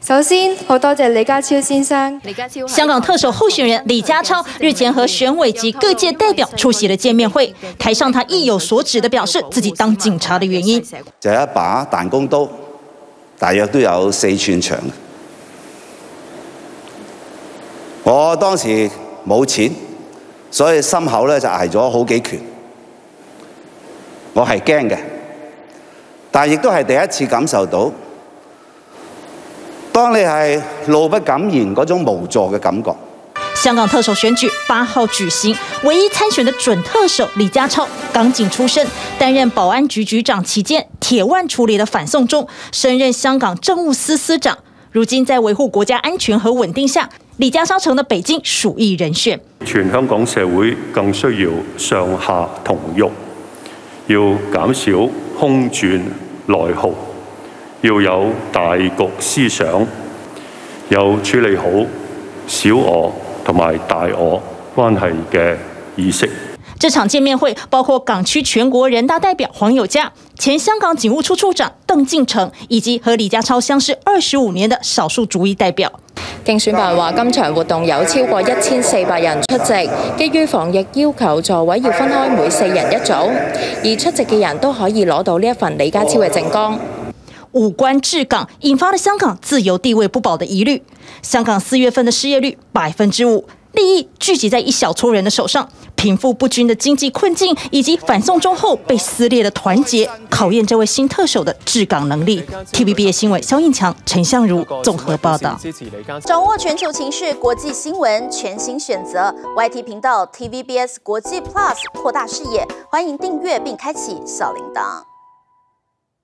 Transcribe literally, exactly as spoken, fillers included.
首先，好多謝李家超先生。 香港特首候選人李家超日前和選委及各界代表出席了見面會，台上他意有所指的表示自己當警察的原因， 就一把彈弓刀，大約都有四寸長。我當時冇錢，所以心口咧就捱咗好幾拳。我係驚嘅，但亦都係第一次感受到。 當你係怒不敢言嗰種無助嘅感覺。 香港特首選舉八號舉行，唯一參選的準特首李家超，港警出身，擔任保安局局長期間，鐵腕處理了反送中，升任香港政務司司長。如今在維護國家安全和穩定下，李家超成了北京屬意人選。 全香港社會更需要上下同欲，要減少空轉內耗。 要有大局思想，有處理好小我同埋大我關係嘅意識。 這場見面會包括港區全國人大代表黃友嘉、前香港警務處處長鄧敬成，以及和李家超相識二十五年的少數族裔代表。 競選辦話，今場活動有超過一千四百人出席，基於防疫要求，座位要分開每四人一組，而出席嘅人都可以攞到呢一份李家超嘅政綱。 五關治港引發了香港自由地位不保的疑慮。香港四月份的失業率百分之五，利益聚集在一小撮人的手上，貧富不均的經濟困境以及反送中後被撕裂的團結，考驗這位新特首的治港能力。T V B S 新聞蕭應強、陳相如綜合報道。 掌握全球情勢、國際新聞，全新選擇 Y T 頻道 T V B S 國際 Plus， 擴大視野。歡迎訂閱並開啟小鈴鐺。